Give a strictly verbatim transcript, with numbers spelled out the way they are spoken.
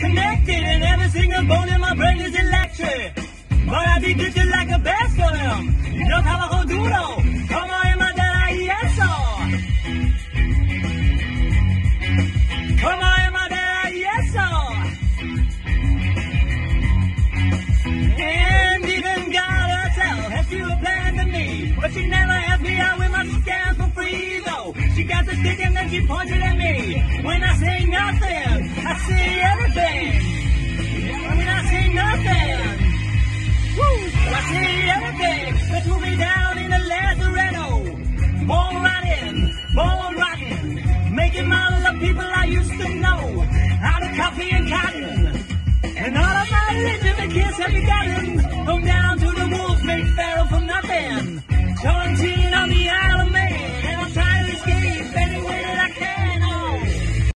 connected and every single bone in my brain is electric. But I be drifting like a best for them. No trabajo duro, como en madera y eso. Como en madera y eso. And even God herself has few plans to me. But she never asked me out with my scams for free though. She got the stick and then she pointed at me. When I say nothing, I see everything. When I say nothing, woo, I see everything. They threw me down in a lazaretto. Born rotting, born rotten. Making models of people I used to know. Out of coffee and cotton. And all of my legitimate kids have begotten from that.